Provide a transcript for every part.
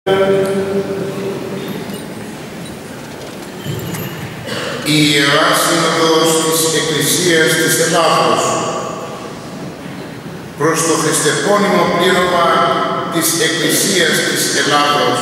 Η Ιερά Σύνοδος της Εκκλησίας της Ελλάδος προς το χριστεπώνυμο πλήρωμα της Εκκλησίας της Ελλάδος.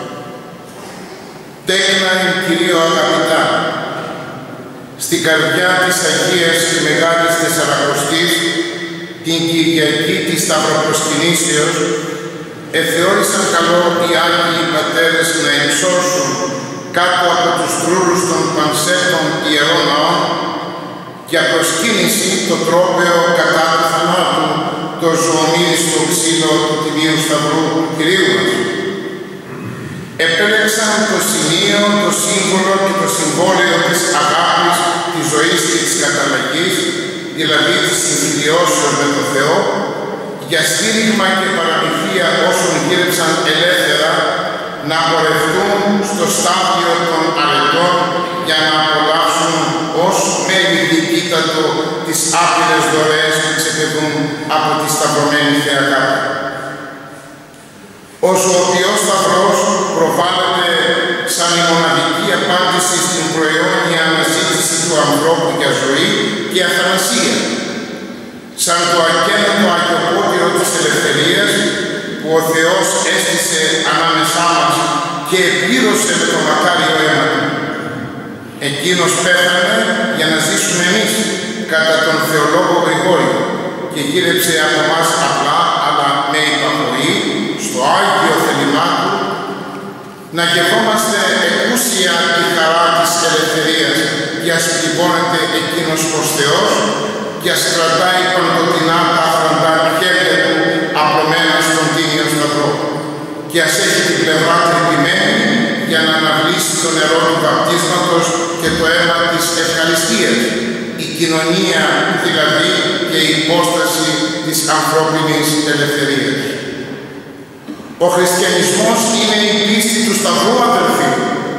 Τέκνα εν Κυρίω αγαπητά, στην καρδιά της Αγίας και Μεγάλης Τεσσαρακοστής, την Κυριακή της Σταυροπροσκυνήσεως, εθεώρησαν καλό οι Άγιοι Πατέρες να υψώσουν κάτω από τους τρούλους των πανσέπτων ιερών ναών για προσκύνηση το τρόπαιο κατά του θανάτου, το ζωομύριστο ξύλο του Τιμίου Σταυρού του Κυρίου μας. Επέλεξαν το σημείο, το σύμβολο και το συμβόλαιο της αγάπης, της ζωής και της καταλλαγής, δηλαδή της συμφιλιώσεως με τον Θεό, για στήριγμα και παραμυθία όσων γύρεψαν ελεύθερα να πορευτούν στο στάδιο των αρετών για να απολαύσουν ως μέλη διοικήτατο τις άπειρες δωρεές που ξεπεδούν από τη σταυρωμένη Θεία Αγάπη. Ο ζωοποιός σταυρός προβάλλεται σαν η μοναδική απάντηση στην προαιώνια αναζήτηση του ανθρώπου για ζωή και αθανασία, σαν το ακένωτο αγιοπότηρο της ελευθερίας που ο Θεός έστησε ανάμεσά μας και επλήρωσε με το μακάριο αίμα του. Εκείνος πέθανε για να ζήσουμε εμείς κατά τον Θεολόγο Γρηγόριο και γύρεψε από εμάς απλά αλλά με υπακοή στο Άγιο θέλημά του να γευόμαστε εκούσια τη χαρά της ελευθερίας και ας πληγώνεται εκείνος ως Θεός και ας κρατάει παντοτινά τα αφραντά χέρια του απλωμένα στον Τίμιο Σταυρό και ας έχει την πλευρά τρυπημένη για να αναβλήσει το νερό του βαπτίσματος και το αίμα της ευχαριστίας, η κοινωνία δηλαδή και η υπόσταση της ανθρώπινης ελευθερίας. Ο χριστιανισμός είναι η πίστη του Σταυρού, αδελφοί.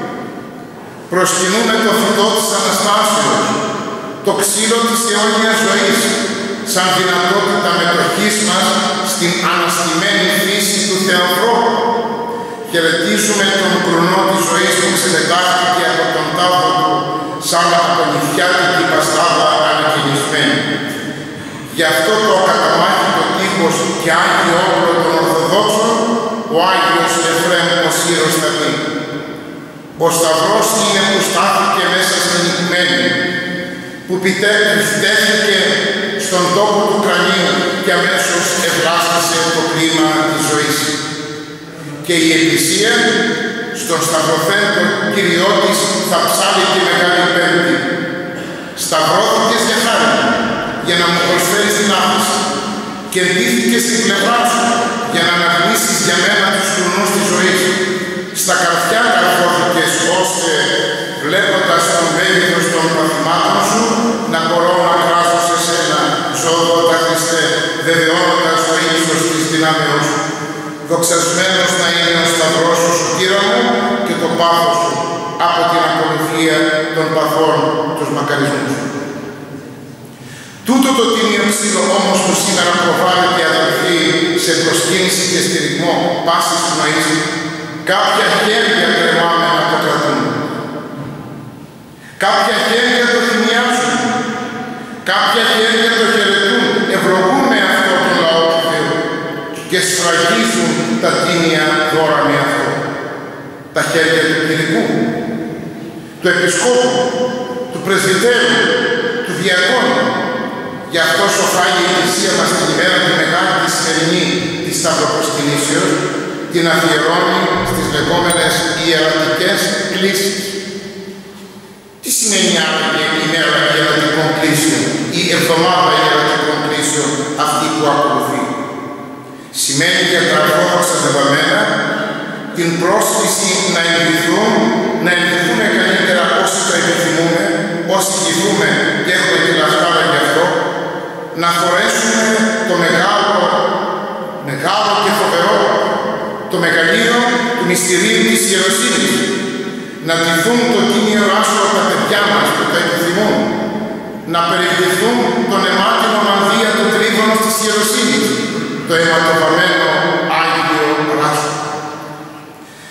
Προσκυνούμε το φυτό της Αναστάσεως, το ξύλο της αιώνιας ζωής, σαν δυνατότητα μετοχής μας στην αναστημένη φύση του Θεανθρώπου. Χαιρετίζουμε τον κρουνό της ζωής που ξεπετάχθηκε από τον τάφο του σαν απονηφιάτικη παστάδα ανακαινισμένη. Γι' αυτό το ακαταμάχητο τείχος και άγιο όπλο των Ορθοδόξων, ο Άγιος Εφραίμ ο Σύρος θα πει. Ο Σταυρός είναι που στάθηκε μέσα στην οικουμένη, που πιστεύτηκε στον τόπο του κρανίου και αμέσως ευλάστησε το κλίμα της ζωής. Και η Εκκλησία στον σταυρωθέντο Κυριό της θα ψάλει τη Μεγάλη Πέμπτη. Σταυρώθηκες για χάρη, για να μου προσφέρεις την άφηση και ντύθηκες στην πλευρά σου για να αναγνήσεις για μένα τους κρουνούς της ζωής. Στα καρφιά καρφώθηκες ώστε βλέποντας τον μέγεθος των παθημάτων σου να μπορώ να κράσω σε σένα, ζώδοτα Χριστέ, βεβαιώνοντας το ύψος της δυνάμεως σου. Δοξασμένος να είναι ο Σταυρός σου, σωτήρα μου, και το πάθος σου από την ακολουθία των παθών τους μακαρισμούς. Τούτο το τίμιο ξύλο όμως που σήμερα προβάλλεται, αδελφοί, σε προσκύνηση και στηριγμό πάσης του ναΐσου, κάποια χέρια κρεμάμενα το κρατούν. Κάποια χέρια το θυμιάζουν. Κάποια χέρια το χαιρετούν. Ευλογούν με αυτό τον λαό του Θεού και σφραγίζουν τα τίμια δώρα με αυτό. Τα χέρια του κληρικού, του επισκόπου, του πρεσβυτέρου, του διακόνου. Γι' αυτό σοφάει η Εκκλησία μας την ημέρα τη μεγάλη τη σημερινή της Σταυροπροσκυνήσεως, την αφιερώνει στις λεγόμενες ιερατικές κλήσεις. Τι σημαίνει άραγε η ημέρα ιερατικών κλήσεων ή εβδομάδα ιερατικών κλήσεων αυτή που ακολουθεί? Σημαίνει για τα ορθόδοξα δεδομένα την πρόσκληση να εγκριθούμε καλύτερα όσοι το επιθυμούμε, όσοι κοιθούμε και έχουμε τη λαχτάρα γι' αυτό, να φορέσουμε το μεγάλο και φοβερό, το μεγαλείο του μυστηρίου της ιεροσύνης, να ντυθούν το τίμιο άσπρο τα παιδιά μας που το επιθυμούν, να περιηγηθούν τον αιμάτινο μανδύα του τρίγωνος της ιεροσύνης, το αιματοβαμμένο Άγιο Ράσο.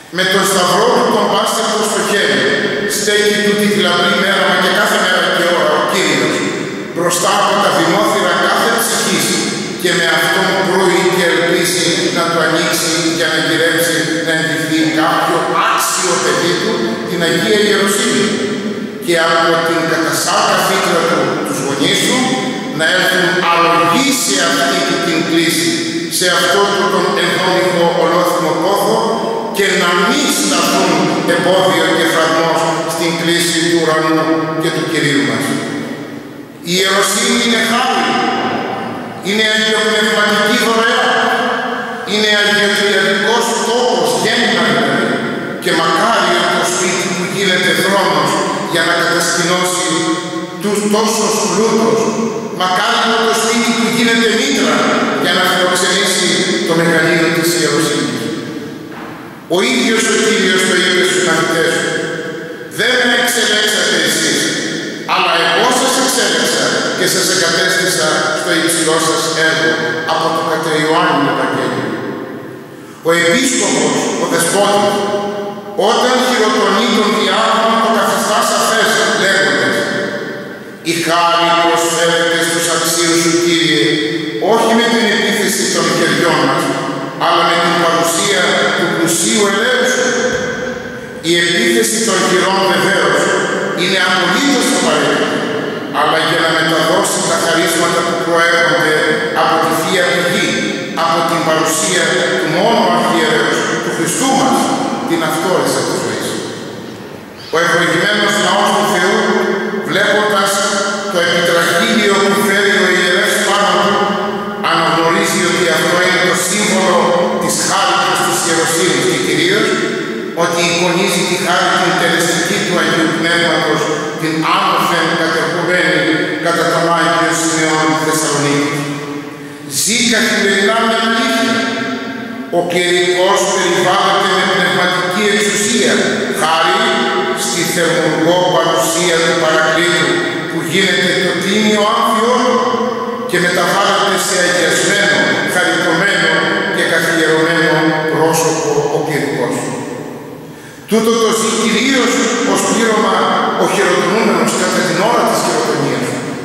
Με τον σταυρό του τον πάστευτο στο χέρι, στέκει τούτη τη λαμπρή μέρα, μα και κάθε μέρα και ώρα ο Κύριος, μπροστά από τα δημόθυρα κάθε ψυχής, και με αυτόν πρόει και ελπίζει να του ανοίξει για να γυρέψει να εντυχθεί κάποιο άξιο παιδί του την Αγία Ιεροσύνη, και από την κατασάρκα φύτρα του τους γονείς του να έρθουν αλογοί σε αυτή την κλίση, σε αυτό τον ενδόμηχο ολόθυμο πόθο, και να μην σταθούν εμπόδιο και φραγμός στην κλίση του ουρανού και του Κυρίου μας. Η ιεροσύνη είναι χάρη, είναι αγιοπνευματική δωρεά, είναι αγιοκυριατικός τόπος, γέννημα δηλαδή, και μακάρι το σπίτι που γίνεται θρόνος για να κατασκηνώσει τους τόσους πλούτος, μακάρι το σπίτι που γίνεται μήτρα για να φιλοξενήσει το μεγαλείο της ιεροσύνης. Ο ίδιος ο Κύριος το είπε στους μαθητές του: «Δεν με εξελέξατε εσείς, αλλά εγώ σας εξέλεξα και σας εγκατέστησα στο υψηλό σας έργο», από το κατά Ιωάννη Ευαγγέλιο. Ο επίσκοπος, ο δεσπότης, όταν χειροτονεί τον διάκονο, το καθιστά σαφές λέγοντας: «Η χάρη προσφέρεται στους αξίους σου, Κύριε, όχι με την επίθεση των χεριών μας, αλλά με την παρουσία του πλουσίου ελέου σου». Η επίθεση των χειρών βεβαίως είναι απολύτως απαραίτητη, αλλά για να μεταδώσει τα χαρίσματα που προέρχονται από τη Θεία Πηγή, από την παρουσία του μόνου αρχιερέως, του Χριστού μας, την αυτόρισα της ζωής. Ο ευλογημένος λαός του Θεού, βλέποντας το επιτραχύλιο που φέρει ο ιερεύς πάνω του, αναγνωρίζει ότι αυτό είναι το σύμβολο της χάριτος της ιεροσύνης και κυρίως ότι εικονίζει τη χάρη την τελεστική του Αγίου Πνεύματος, την άνωθεν κατεχωμένη κατά τον Άγιο Σιμεών Θεσσαλονίκη. Ζει καθημερινά με αλήθεια. Ο κληρικός περιβάλλεται με πνευματική εξουσία, χάρη στη θερμουργό παρουσία του Παρακλήτου, που γίνεται το τίμιο άμφιό και μεταβάλλεται σε αγιασμένο, χαριτωμένο και καθιερωμένο πρόσωπο ο κληρικός. Τούτο το ζει κυρίως ως πλήρωμα ο χειροτονούμενος κατά την ώρα της χειροτονίας.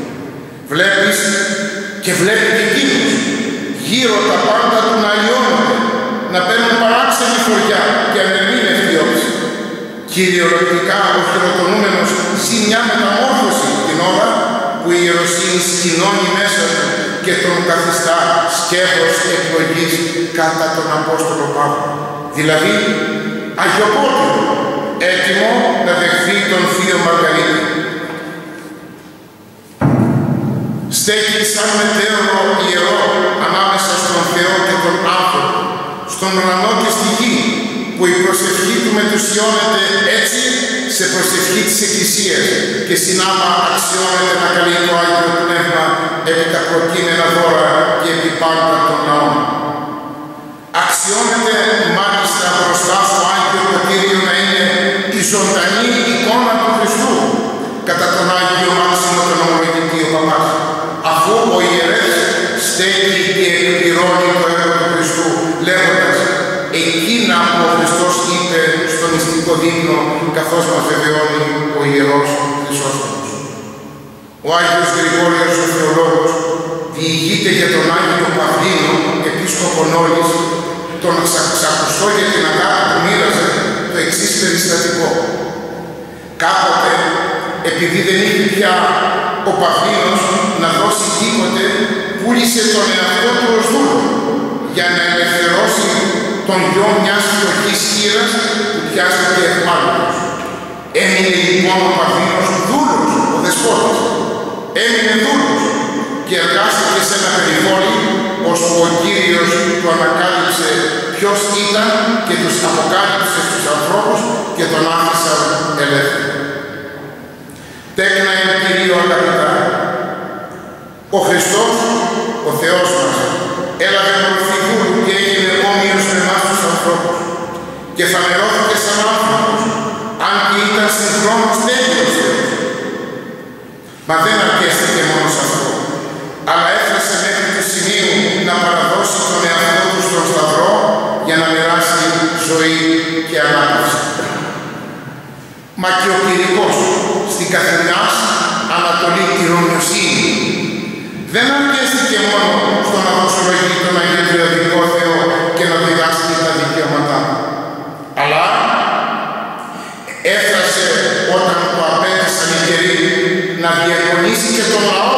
Βλέπεις και βλέπει και εκείνος γύρω τα πάντα του να αλλοιώνονται, να παίρνουν παράξενη φοριά και ανεμήνευτη όψη. Κυριολεκτικά ο χειροτονούμενος ζει μια μεταμόρφωση την ώρα που η ιεροσύνη σκηνώνει μέσα του και τον καθιστά σκεύος εκλογής κατά τον Απόστολο Παύλο. Δηλαδή αγιοπότηρο, έτοιμο να δεχθεί τον Θείο Μαργαρίτη. Στέκει σαν μετέωρο ιερό ανάμεσα στον Θεό και τον άνθρωπο, στον ουρανό και στη γη, που η προσευχή του μετουσιώνεται έτσι σε προσευχή της Εκκλησίας και συνάμα αξιώνεται να καλεί το Άγιο Πνεύμα επί τα προκείμενα δώρα και επί πάντα των λαών. Αξιώνεται μάλιστα μπροστά στο Άγιο Ποτήριο να είναι η ζωντανή εικόνα του Χριστού, κατά τον Άγιο Μάξιμο τον Ομολογητή ο Παπάς, αφού ο ιερεύς στέκει και εκπληρώνει το έργο του Χριστού, λέγοντας εκείνα που ο Χριστός είπε στο μυστικό δείπνο, καθώς μας βεβαιώνει ο Ιερός Χρυσόστομος. Ο Άγιος Γρηγόριος ο Θεολόγος διηγείται για τον Άγιο Παυλίνο, επίσκοπο Νόλης, τον ξακουστό για την αγάπη που μοίραζε, το εξής περιστατικό. Κάποτε, επειδή δεν είχε πια ο Παυλίνος να δώσει τίποτε, πούλησε τον εαυτό του ως δούλο για να ελευθερώσει τον γιο μιας φτωχής χήρας που πιάστηκε ευμάλωτος. Έμεινε λοιπόν ο Παυλίνος δούλος, ο δεσπότης. Έμεινε δούλος και εργάστηκε σε ένα περιβόλι, ώσπου ο Κύριος του ανακάλυψε ποιος ήταν και τους αποκάλυψε στους ανθρώπους και τον άφησαν ελεύθερο. Τέκνα είναι Κυρίο αγαπητά. Ο Χριστός, ο Θεός μας, έλαβε μορφή δούλου και έγινε όμοιος με εμάς τους ανθρώπους και φανερώθηκε σαν άνθρωπος, αν και ήταν συγχρόνως τέλειος Θεός. Μα δεν αρκέστηκε μόνο σε αυτό, αλλά έφτασε μέχρι το σημείο να παραδώσει τον εαυτό του στον Σταυρό για να μοιράσει ζωή και και ανάπτυξη. Μα και ο Κυρικός στην Καθηνάς Ανατολή Τυρομιοσύνη δεν αρκέστηκε μόνο στο να δοξολογεί τον Αγιοτριωδικό Θεό και να διδάσκει τα δικαιώματά του, αλλά έφτασε όταν το απέτησαν οι καιροί να διακονήσει και τον λαό,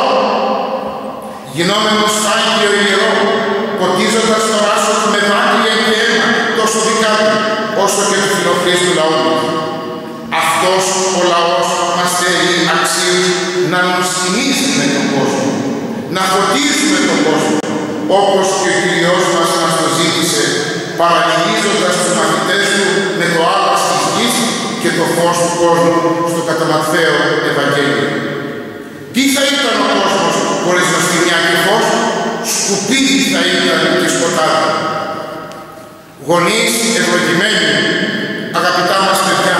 γινόμενος Άγιο Ιερό, ποτίζοντας το ράσο του με δάκρυα και αίμα, τόσο δικά του, όσο και του φιλοφρίστου λαού. Αυτός ο λαός μας θέλει αξίως να νοστιμίζουμε τον κόσμο, να φωτίζουμε τον κόσμο, όπως και ο Κυριός μας το ζήτησε, παραλληλίζοντας τους μαθητές του με το άλας της γης και το φως του κόσμου στο κατά Ματθαίο Ευαγγέλιο. Τι θα ήταν ο κόσμος χωρίς νοστιμιά και φως? Σκουπίδι θα ήταν και σκοτάδι. Γονείς ευλογημένοι, αγαπητά μας παιδιά,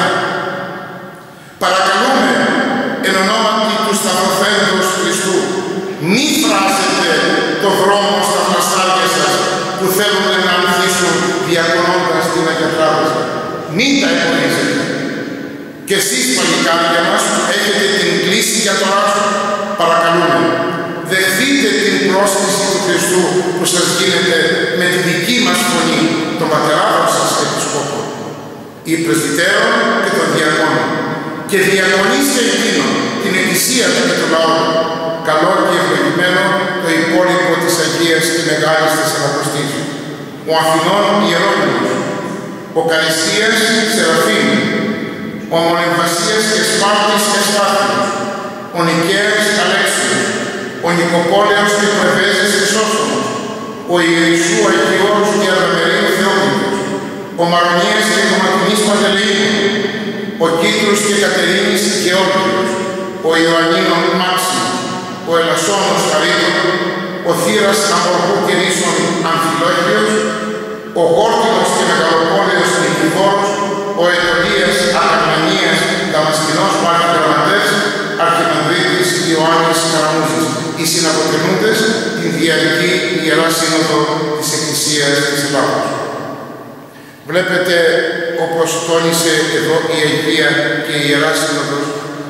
παρακαλούμε εν ονόματι του Σταυρωθέντος Χριστού, μη φράζετε το δρόμο στα φλαστάρια σας που θέλουν να ανθίσουν διακονώντας την Αγία Τράπεζα. Μη τα εμποδίζετε. Και εσείς παλικάρια μας έχετε την κλίση για το ράσο, παρακαλούμε. Δεχτείτε την πρόσκληση του Χριστού που σας γίνεται με τη δική μας φωνή, των πατεράδων σας επισκόπων, οι πρεσβυτέρων και των διακόνων, και διακονίστε εκείνον την Εκκλησία του και τον λαό, καλό και ευλογημένο το υπόλοιπο της Αγίας και Μεγάλης Τεσσαρακοστής, ο Αθηνών Ιερώνυμος, ο Καλιστίας Σεραφείμ, ο Μονεμβασίας και Σπάρτης Εστάθιος, ο Νικαίος Αλέξιος, ο Νικοπόλεος και Πρεβέζης Χρυσόστομος, ο Ιερισσού Αγιώρος και Αδαμερίου Θεόκλητος, ο Μαρονίας και Κομματινής Παντελεΐνου, ο Κίτρους και Κατερίνης Γεώργιος, ο Ιωαννίνων Μάξιμος, ο Ελασσόνος Χαρίτων, ο Θύρας Αμορφού και Ρίσων Αμφιλόχιος, ο Γόρτινος και Μεγαλοπόλεος Νικηφόρος, ο Ετωλίας Ακαρμανίας Δαμασκηνός Μάρτυρ-Γραμματές, Αρχιμανδρίτης Ιωάννης Καραμούζης, οι συναποτελούντες την Διαρρική Ιερά Σύνοδο της Εκκλησίας της Ελλάδος. Βλέπετε, όπως τόνισε εδώ η Αγία και η Ιερά Σύνοδος,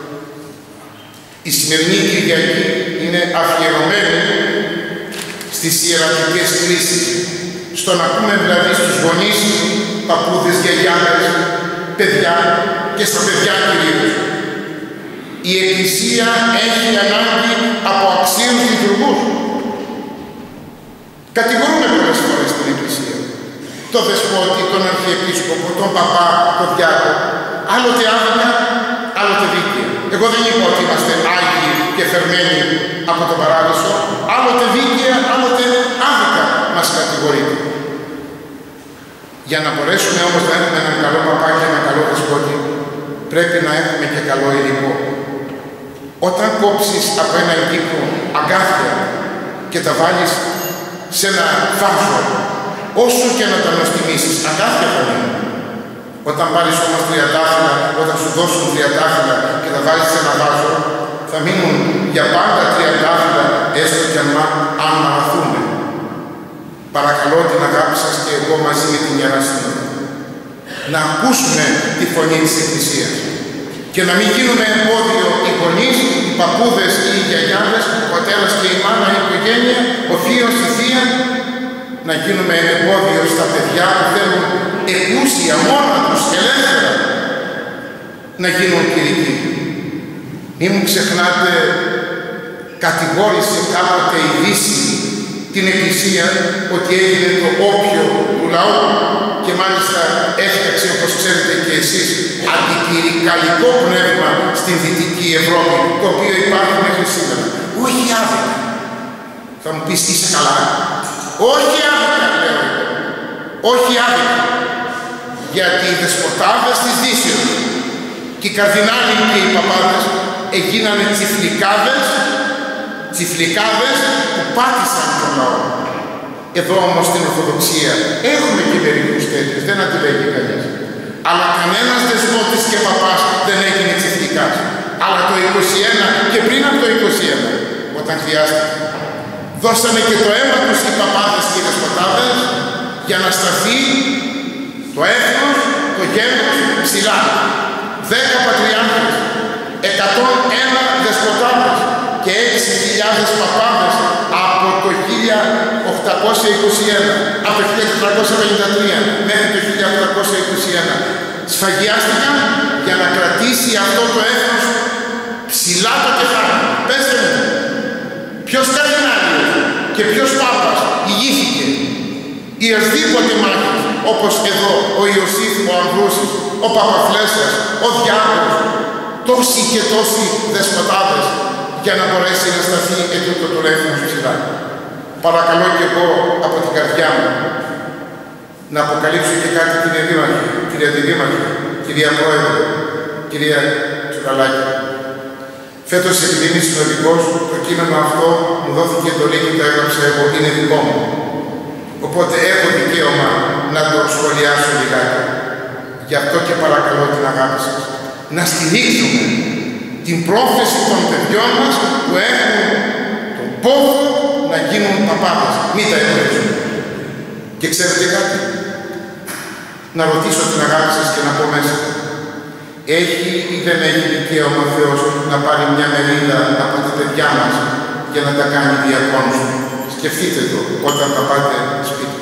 η σημερινή Κυριακή είναι αφιερωμένη στις ιερατικές κρίσεις, στο να πούμε δηλαδή στους γονείς, παππούδες, γιαγιάδες, παιδιά και στα παιδιά κυρίως. Η Εκκλησία έχει ανάγκη από αξίους λειτουργούς. Κατηγορούμε πολλές φορές την Εκκλησία. Το δεσπότη, τον αρχιεπίσκοπο, τον παπά, τον διάκο. Άλλοτε άδικα, άλλοτε δίκαια. Εγώ δεν είπα ότι είμαστε άγιοι και φερμένοι από τον παράδεισο. Άλλοτε δίκαια, άλλοτε άδικα μας κατηγορείται. Για να μπορέσουμε όμως να έχουμε έναν καλό παπά και έναν καλό δεσπότη, πρέπει να έχουμε και καλό υλικό. Όταν κόψεις από έναν κύκλο αγκάθια και τα βάλεις σε ένα φάρσο, όσο και να τα νοστιμήσεις, αγκάθια θα μείνουν. Όταν πάρεις όμως τριαντάφυλλα, όταν σου δώσουν τριαντάφυλλα και τα βάλεις σε ένα βάζο, θα μείνουν για πάντα τριαντάφυλλα, έστω και αν μαραθούν. Παρακαλώ την αγάπη σας και εγώ μαζί με την Ιερά Σύνοδο να ακούσουμε τη φωνή της Εκκλησίας και να μην γίνουμε εμπόδιο οι γονείς, οι παππούδες ή οι γιαγιάδες, ο πατέρας και η μάνα, η οικογένεια, ο θείος, η θεία, να γίνουμε εμπόδιο στα παιδιά που θέλουν εκούσια μόνα τους και ελεύθερα να γίνουν κηρυκοί. Μην μου ξεχνάτε, κατηγόρησε κάποτε η Δύση την Εκκλησία ότι έγινε το όπιο του λαού και μάλιστα έφτιαξε, όπως ξέρετε και εσείς, αντικληρικαλικό πνεύμα στην Δυτική Ευρώπη, το οποίο υπάρχει μέχρι σήμερα. Όχι άδικα. Θα μου πεις, είσαι καλά? Όχι άδικα, λέω. Όχι άδικα. Γιατί οι δεσποτάδες της Δύσεως και οι καρδινάλοι και οι παπάδες έγινανε τσιφλικάδες που πάτησαν τον λαό. Εδώ όμως στην Ορθοδοξία έχουμε και μερικούς τέτοιους, δεν αντιλέγει κανείς. Αλλά κανένας δεσπότης και παπάς δεν έγινε τσιφλικάς. Αλλά το 21 και πριν από το 21, όταν χρειάστηκε, δώσανε και το αίμα τους οι παπάδες και οι δεσποτάδες για να σταθεί το έθνος, το γένος ψηλά, 10 πατριάρχες, 101 δεσποτάδες και 6.000 παπάδες από το 1821, από το 1453 μέχρι το 1821 σφαγιάστηκαν για να κρατήσει αυτό το έθνος ψηλά το κεφάλι. Πέστε μου, ποιος καρδινάλιος και ποιος πάπας ηγήθηκε ή ασδήποτε μάχης, όπως εδώ ο Ιωσήφ, ο Αμβρούσης, ο Παπαφλέσσας, ο Διάκος, τόσοι και τόσοι δεσποτάδες, για να μπορέσει να σταθεί ετούτο το έθνος ψηλά. Παρακαλώ και εγώ από την καρδιά μου να αποκαλύψω και κάτι, κυρία Δήμαρχε, κυρία Δήμαρχε, κυρία Πρόεδρε, κυρία Τσουκαλάκη. Φέτος επειδή είμαι συνοδικός, το κείμενο αυτό μου δόθηκε εντολή και το έγραψα εγώ, είναι δικό μου. Οπότε έχω δικαίωμα να το σχολιάσω λιγάκι. Γι' αυτό και παρακαλώ την αγάπη σας να στηρίξουμε την πρόθεση των παιδιών μας που έχουν τον πόθο να γίνουν παπάδες. Μην τα εμποδίζουμε. Και ξέρετε κάτι, να ρωτήσω την αγάπη σας και να πω μέσα. Έχει ή δεν έχει δικαίωμα ο Θεός να πάρει μια μερίδα από τα παιδιά μας για να τα κάνει διακόνους? Σκεφτείτε το όταν τα πάτε σπίτι.